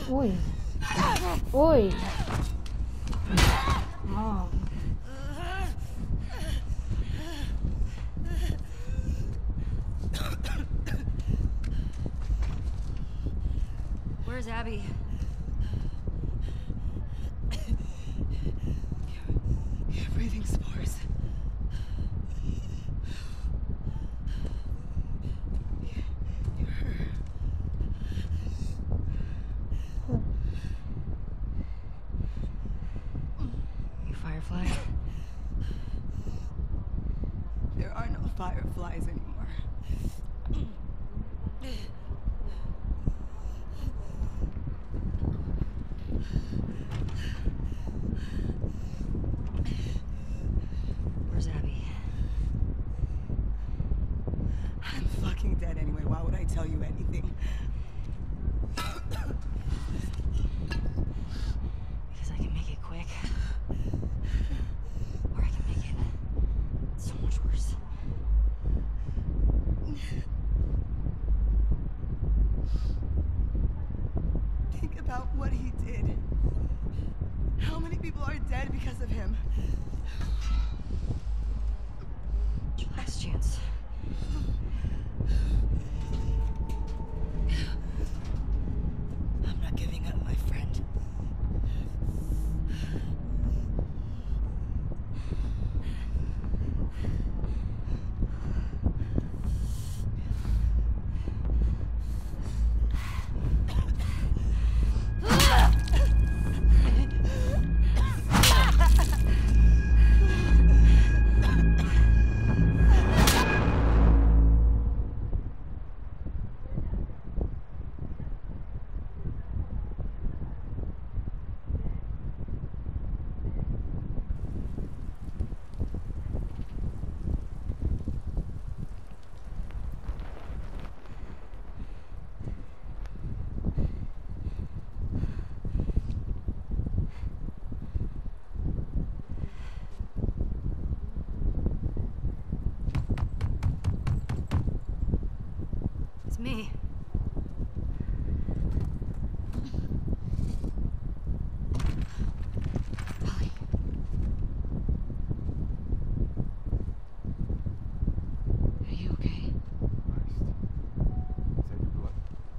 Uy. Uy. No. Where's Abby? You're breathing spores. You're her. You Firefly? There are no fireflies anymore. Where's Abby? I'm fucking dead anyway. Why would I tell you anything? Because I can make it quick. Or I can make it so much worse. Think about what he did. How many people are dead because of him? Your last chance. I'm not giving up, my friend. It's me. Polly. Are you okay? Save your blood.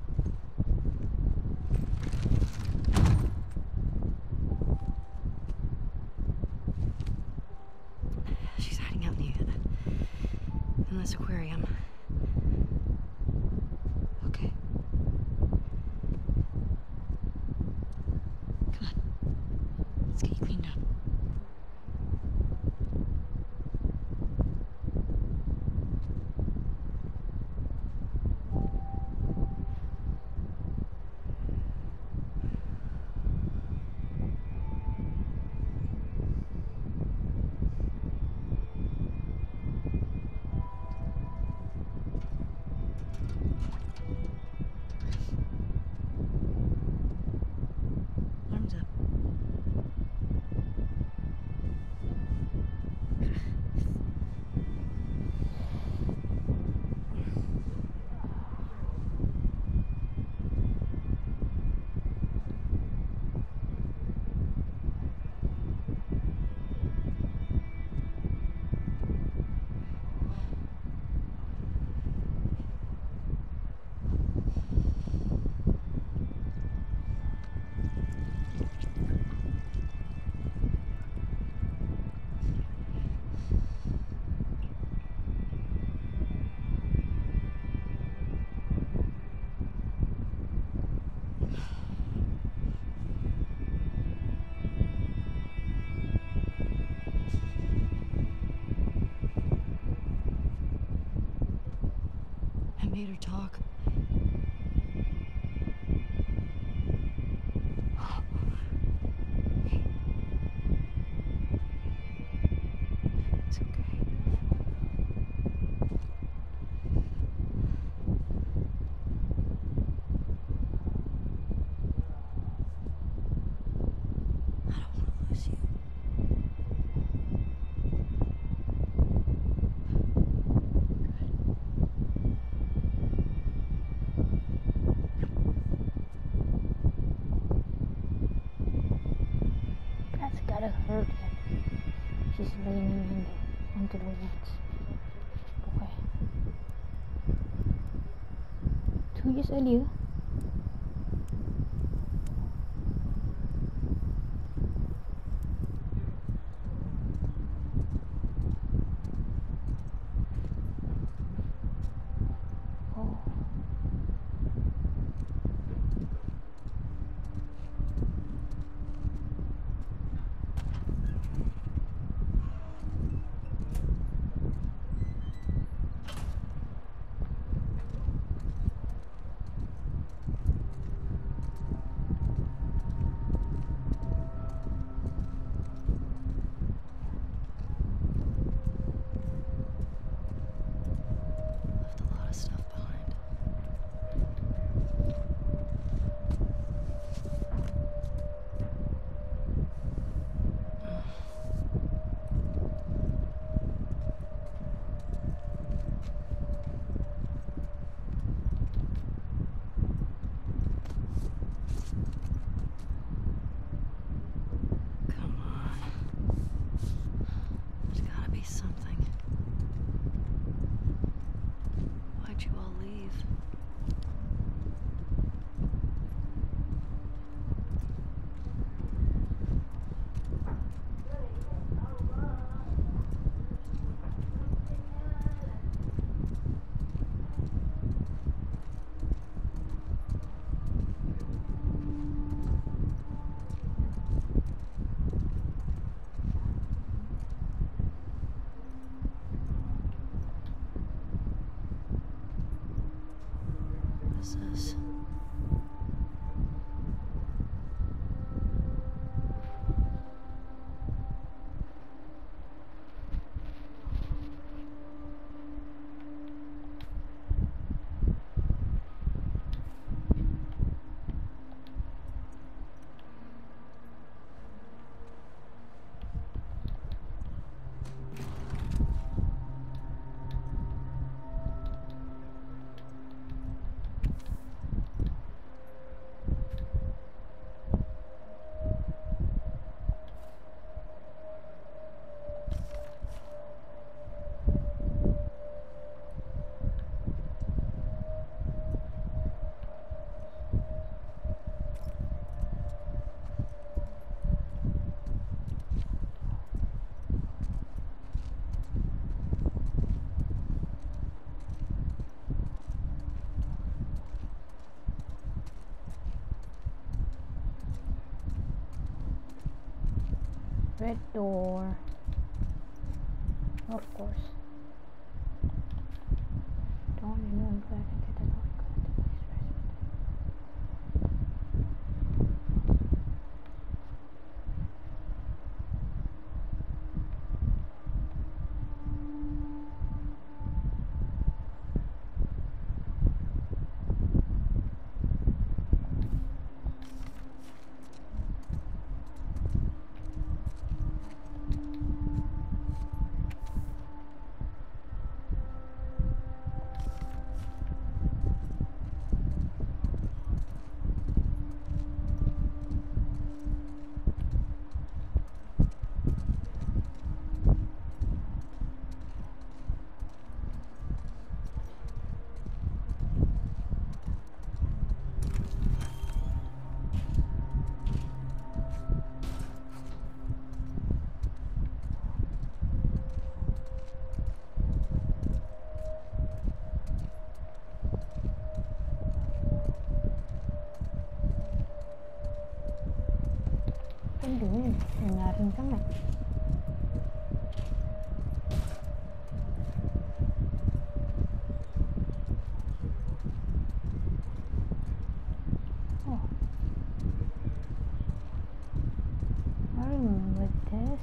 She's hiding out in this aquarium. Okay. Come on. Let's get you cleaned up. Arms up. I made her talk. It's okay. I don't want to lose you. She's leaning into the woods. Okay. 2 years earlier. Oh. Left a lot of stuff behind. Come on. There's gotta be something. Why'd you all leave? What is this? Red door. Of course. Don't you know I'm glad I did that? Aduh, nyaring banget. Oh, I remember this.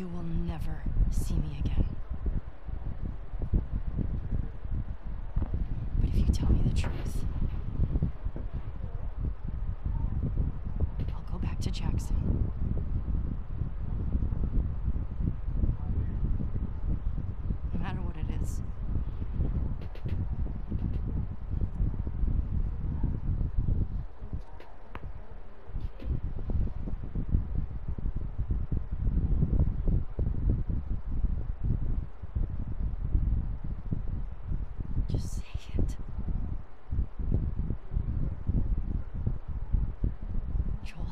You will never see me again. But if you tell me the truth, I'll go back to Jackson. No matter what it is. Just say it. Joel.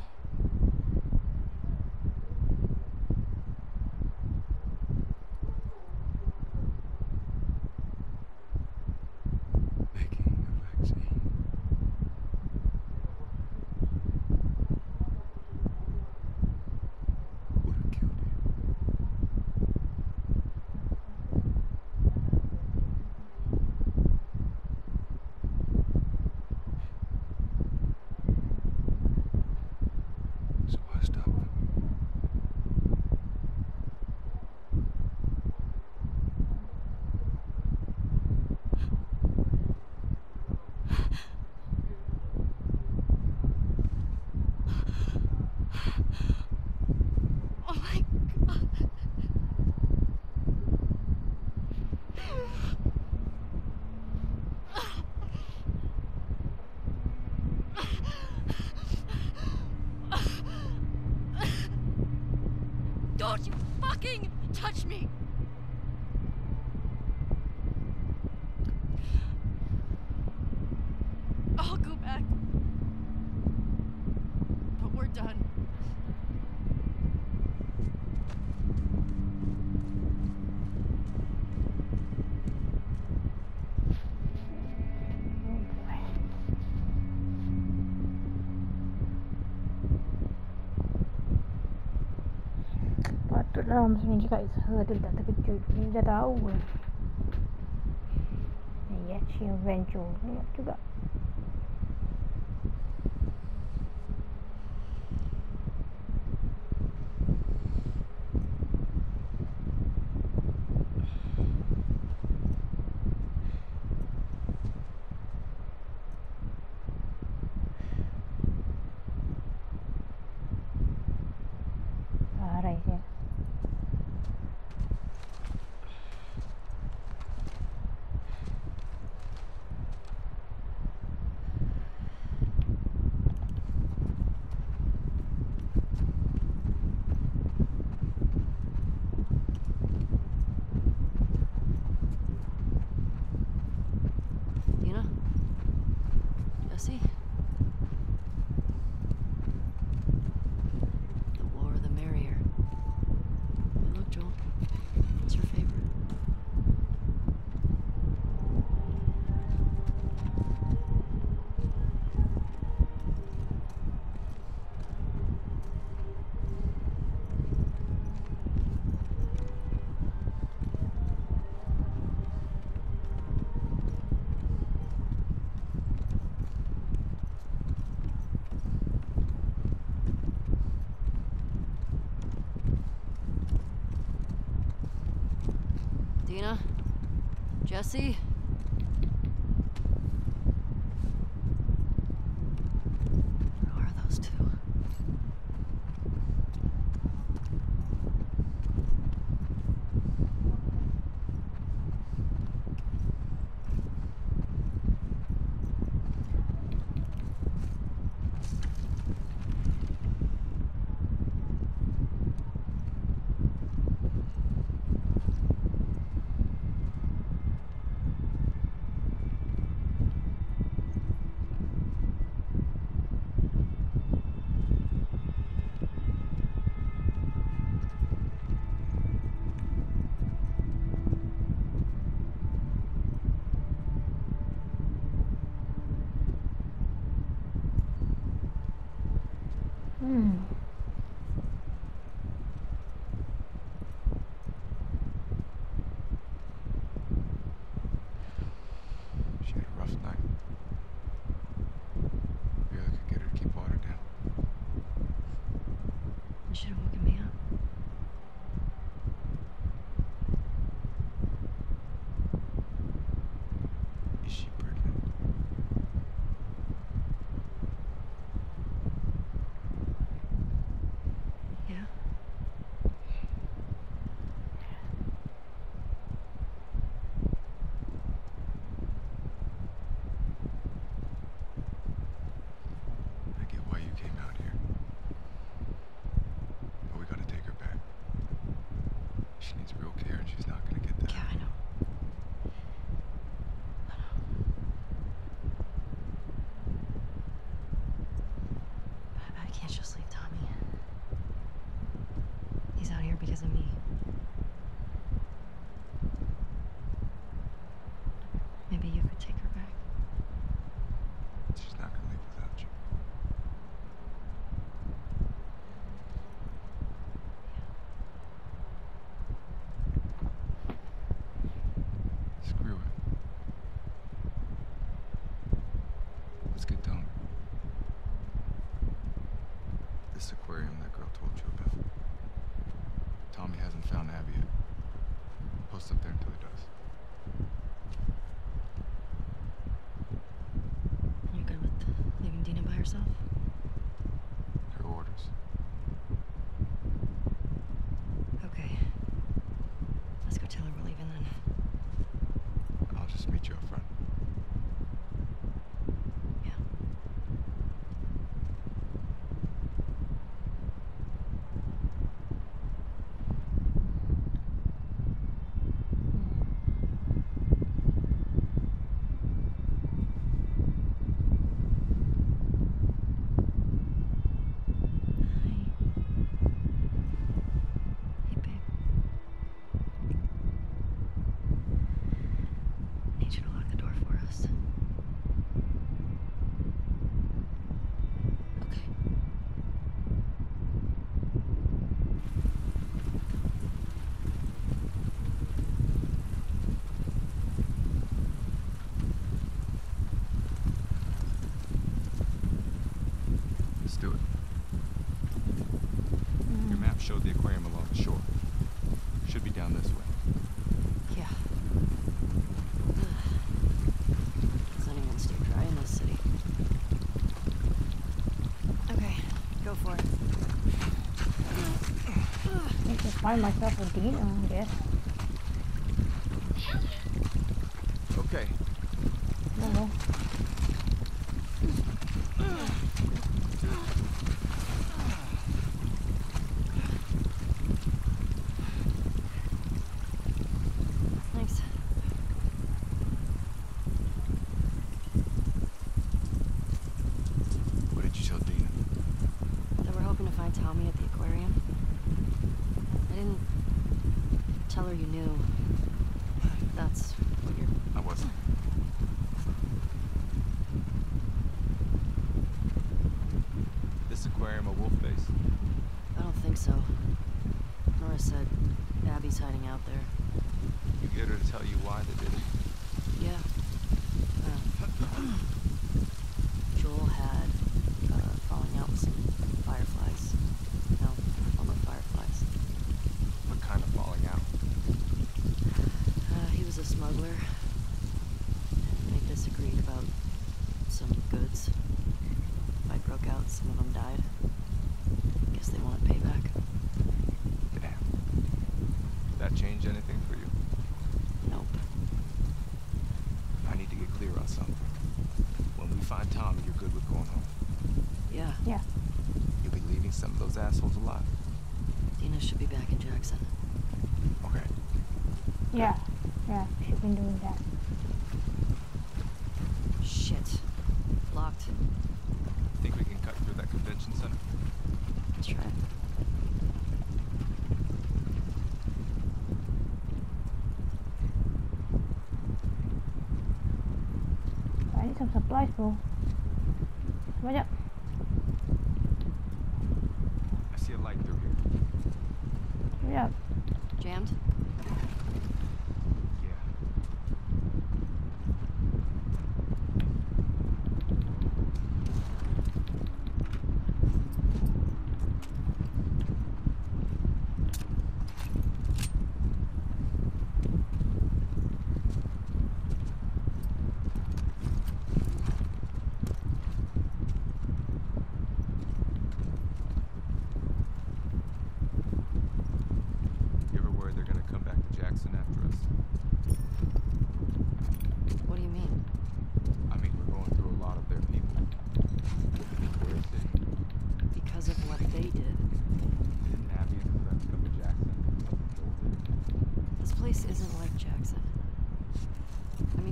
Making a vaccine. Would have killed you. So I stopped them. Oh my God. Don't you fucking touch me! I'll go back. But we're done. Oh boy. Patutlah lama sebenarnya cakap her tu tak terkejut. Dia dah tahu kan. And yet she eventually tengok juga. Parah ya. Dina? Jesse? The more the merrier. Hey, look, Joel. What's your favorite? Dina? Jesse? Who are those two? She had a rough night. Maybe I could get her to keep water down. You should have woken me up. She needs real care, and she's not gonna get that. Yeah, I know. I can't just leave Tommy. He's out here because of me. Maybe you could take her back. She's not gonna leave without you. Screw it. Let's get done. This aquarium that girl told you about. Tommy hasn't found Abby yet. Post up there until he does. You good with leaving Dina by herself? Her orders. Okay. Let's go tell her we're leaving then. I'll just meet you up front. Yeah. Hey, babe. Need you to lock the door for us. Okay. Let's do it. Your map showed the aquarium along the shore. Should be down this way. Yeah. Does anyone stay dry in this city? Okay, go for it. I need to find myself a Dina, I guess. Okay. I don't know. Thanks. What did you tell Dina? That we're hoping to find Tommy at the aquarium. I didn't tell her you knew. That's what you're... I wasn't. This aquarium a wolf base? I don't think so. Nora said Abby's hiding out there. You get her to tell you why they did it? Yeah. Joel had falling out with some fireflies. No, former fireflies. What kind of falling out? He was a smuggler. And they disagreed about some goods. Fight broke out, some of them died. Guess they wanted payback. Damn. That change anything for you? Nope. I need to get clear on something. When we find Tommy, you're good with going home. Yeah, Yeah. You'll be leaving some of those assholes alive. Dina should be back in Jackson. Okay. Yeah. Yeah. She's been doing that. Shit. Locked. Think we can cut through that convention center? Let's try it. I need some supplies, bro. Banyak. I see a light through here. Yeah. Jammed? Yeah. You ever worried they're gonna come back to Jackson?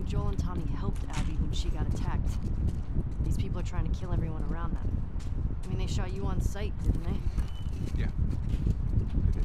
Joel and Tommy helped Abby when she got attacked. These people are trying to kill everyone around them. I mean, they shot you on sight, didn't they? Yeah. They did.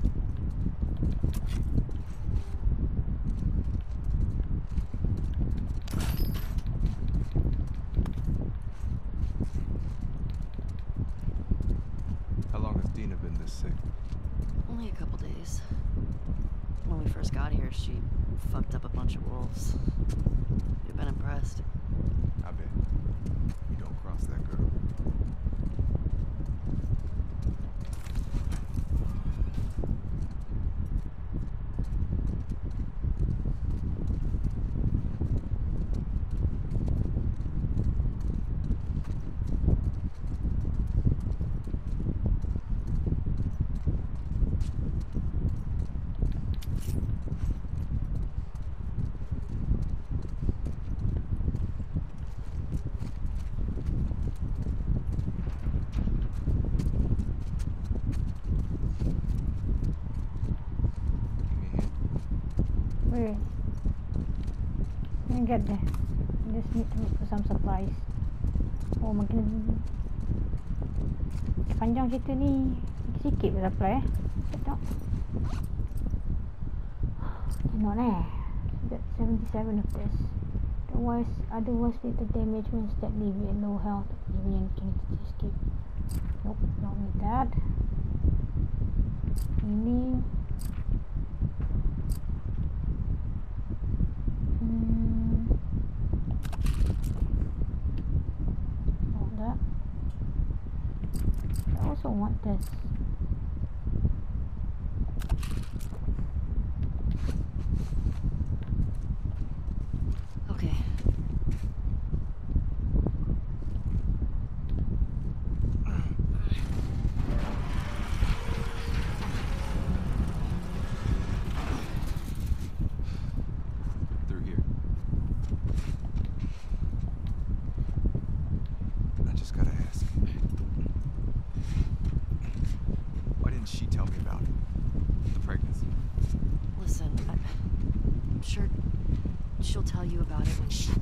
How long has Dina been this sick? Only a couple days. When we first got here, she fucked up a bunch of wolves. You've been impressed. I bet. You don't cross that girl. Wait. Let me get there. I just need to look for some supplies. Oh, makin panjang cerita ni. Sikit je supply Tengok. Tengok That's 77 of this. Otherwise little damage will instead leave you in low health, giving you an opportunity to escape. Nope, don't need that. Ini that. I also want this. Okay. Through here. I just gotta ask. Why didn't she tell me about it? The pregnancy. Listen, I'm sure she'll tell you about it when she...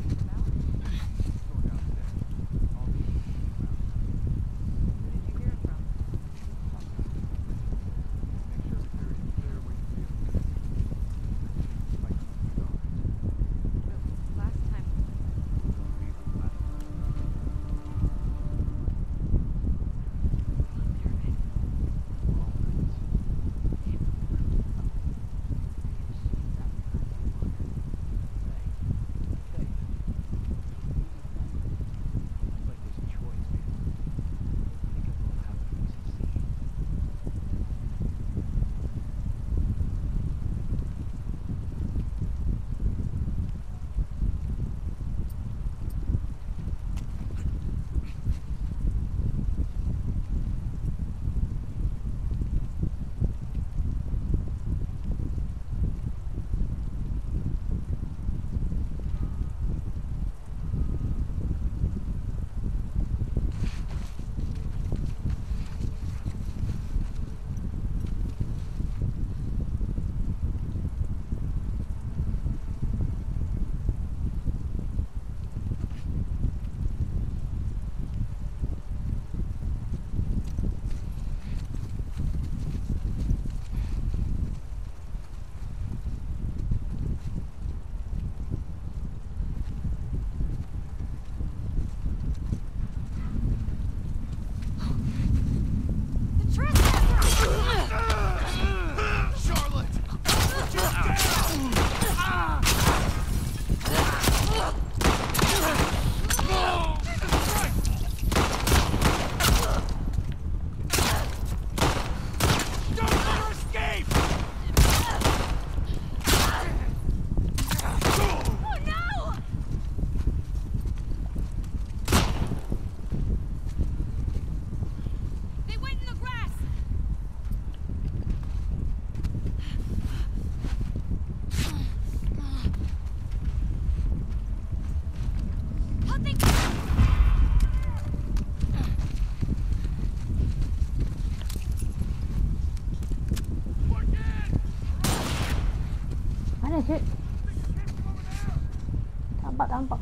Tampak.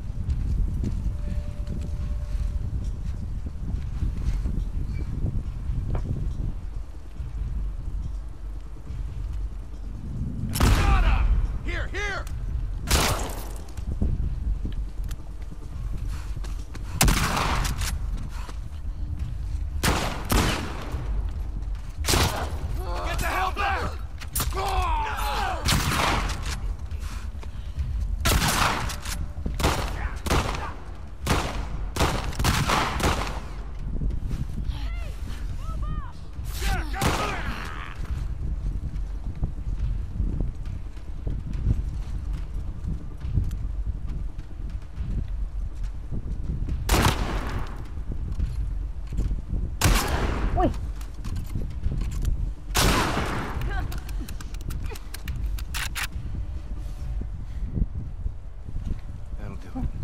Here! Get the hell back! Wih, That'll do it.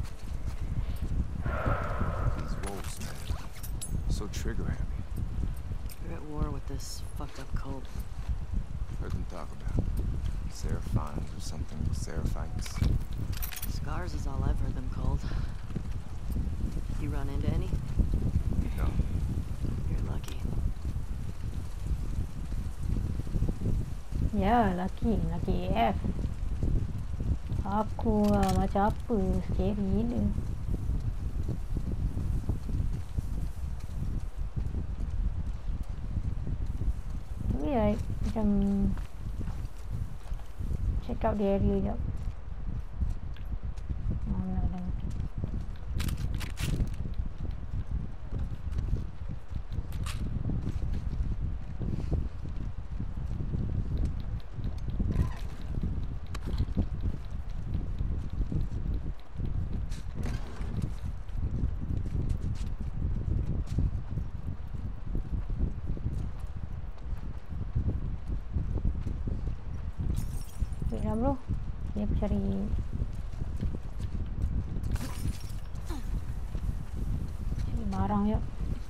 These wolves, man. So trigger happy. They're at war with this fucked up cult. Heard them talk about Seraphons or something. Seraphites. Scars is all I've heard them called. You run into any? No. You're lucky. ya laki AF. Aku lah macam apa, scary gila. Tapi like macam check out the area jap. Nak dah. Wait lah bro, saya cari barang jap.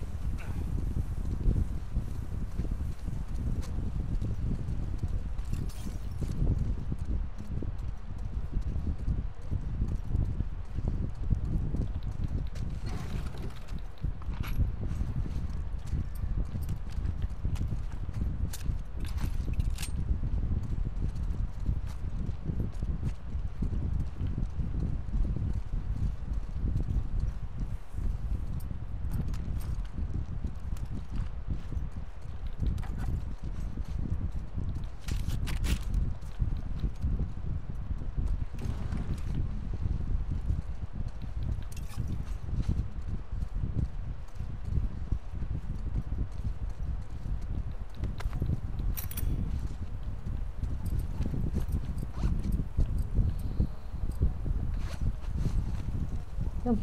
Jom.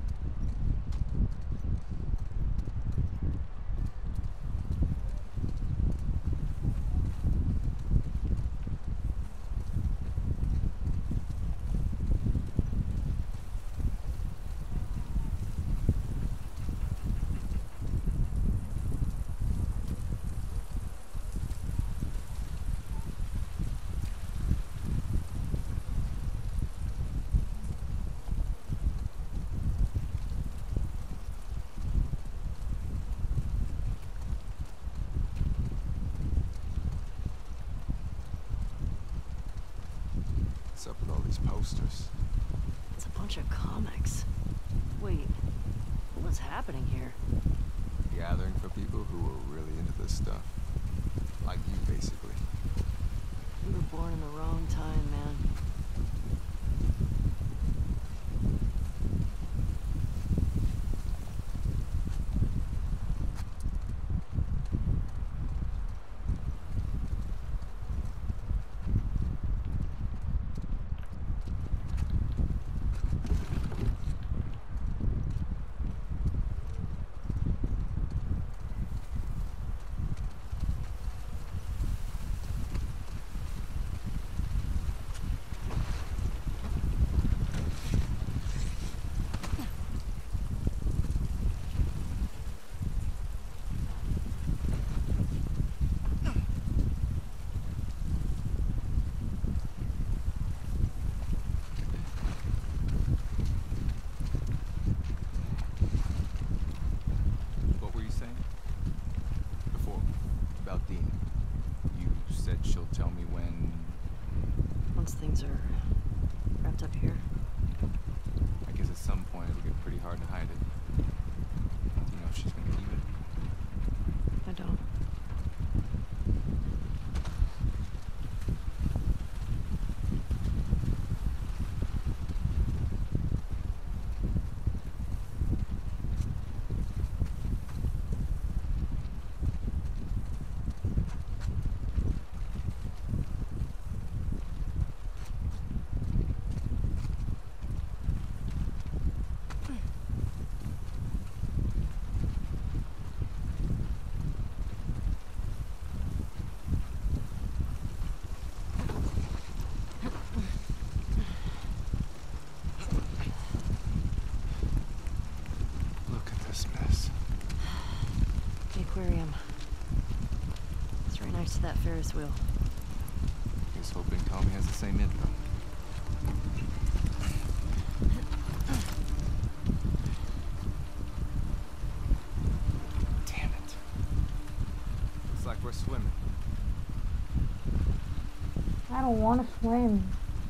What's up with all these posters? It's a bunch of comics. Wait, what's happening here? Gathering for people who are really into this stuff. Like you, basically. You were born in the wrong time, man. Here's to that Ferris wheel. Here's hoping Tommy has the same info. Damn it. Looks like we're swimming. I don't want to swim.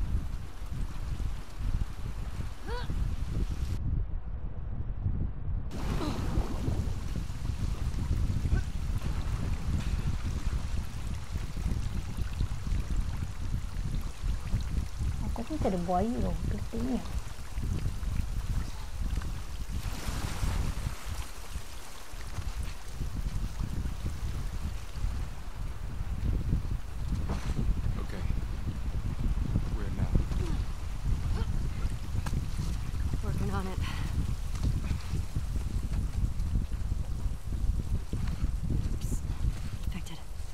Aku pun tak ada buaya loh, getihnya. Okay. Where now? Working on it. Psst. Infected.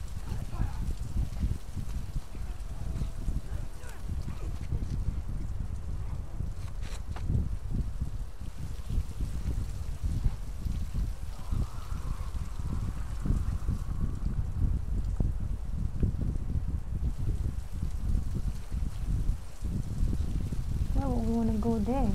Why would we want to go there?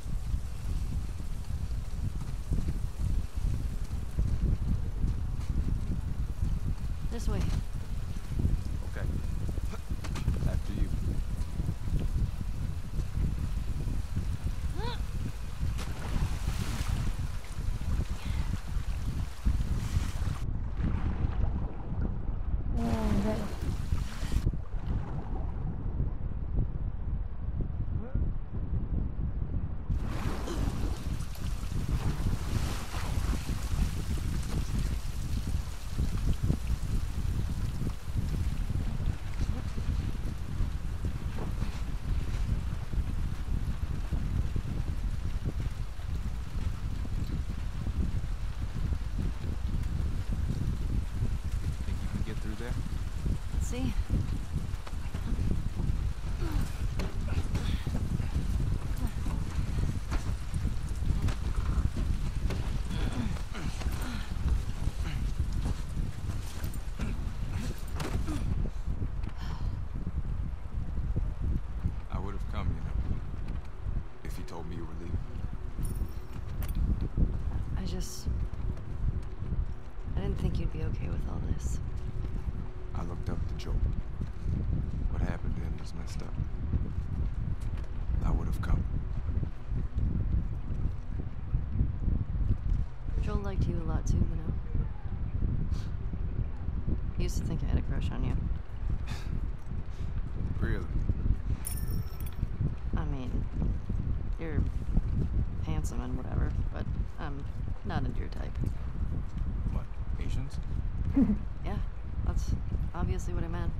This way. Okay. After you. Oh, that. Think you can get through there? Let's see. I would have come, if you told me you were leaving. I didn't think you'd be okay with all this. I looked up to Joel. What happened to him was messed up. I would have come. Joel liked you a lot too, you know. He used to think I had a crush on you. Really? I mean, you're handsome and whatever, but I'm not into your type. What, Asians? Yeah, that's obviously what I meant.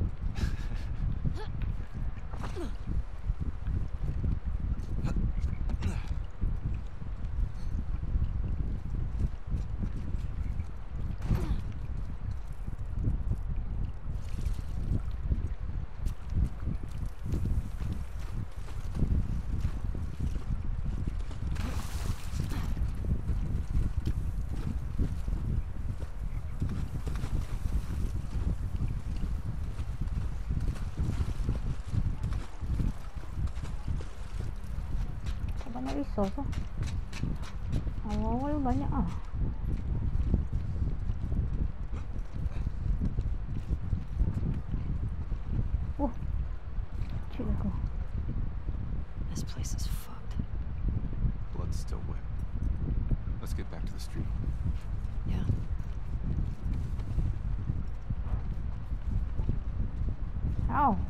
Banyak resource lah. Awal-awal banyak ah. Oh, cik aku. This place is fucked. Blood's still wet. Let's get back to the street. Yeah. Ow.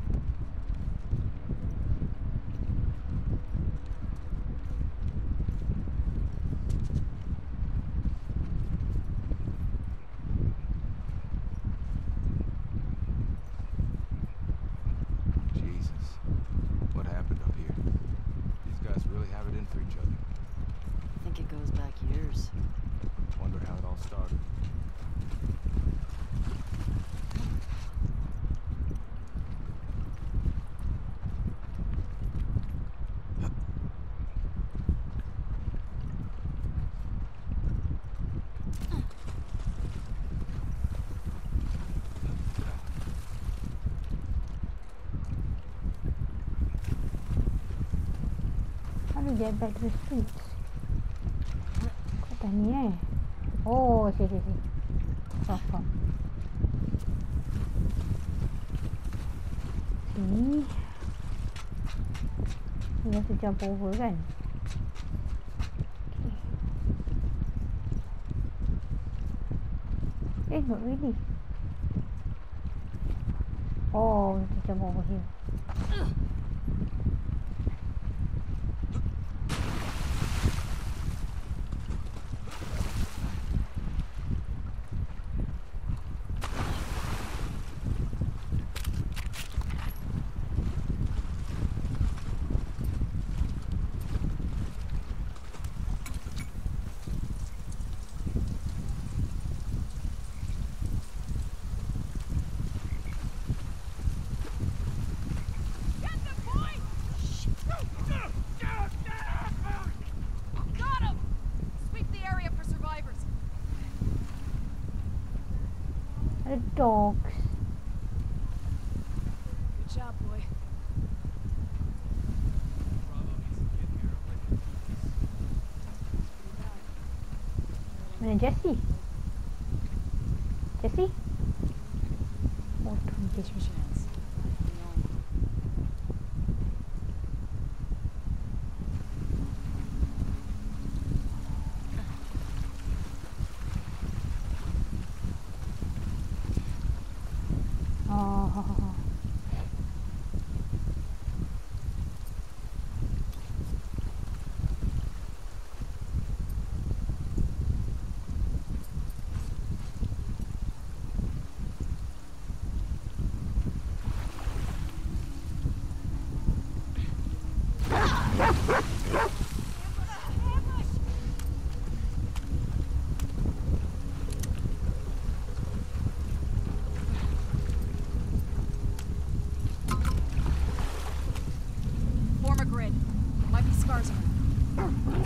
Jesus. What happened up here? These guys really have it in for each other. I think it goes back years. Wonder how it all started. to get back to the streets? Kau tanya Oh, see. Faham. See? You have to jump over kan? Okay. Not really. Oh, we have to jump over here. The dogs. Good job, boy. Mana Jessie? Jessie? Oh, tu Jessie. Chance. Oh. Form a grid. Might be scars around.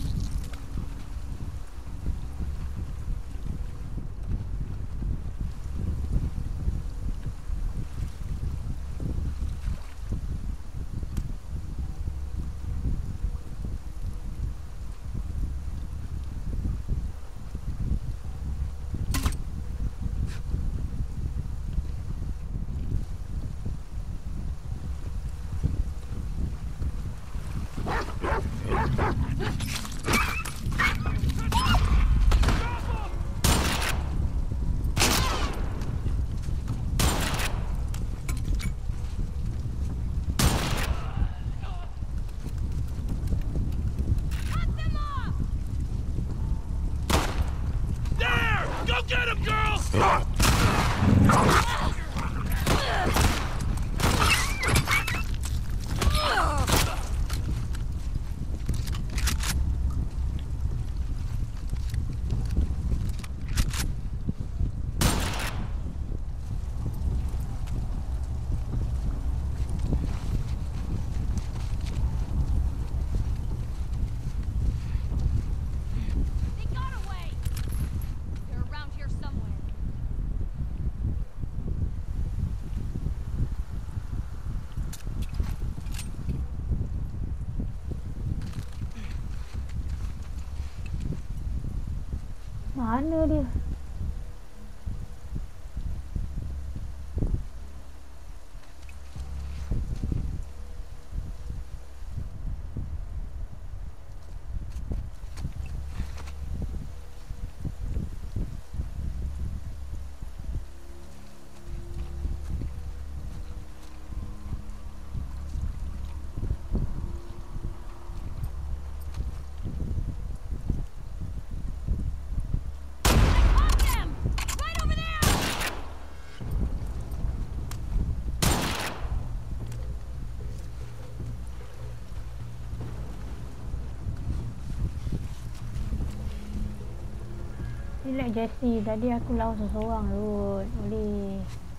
Go get him, girls! Mana dia? Relax Jessie, tadi aku lawan seseorang kot. Boleh.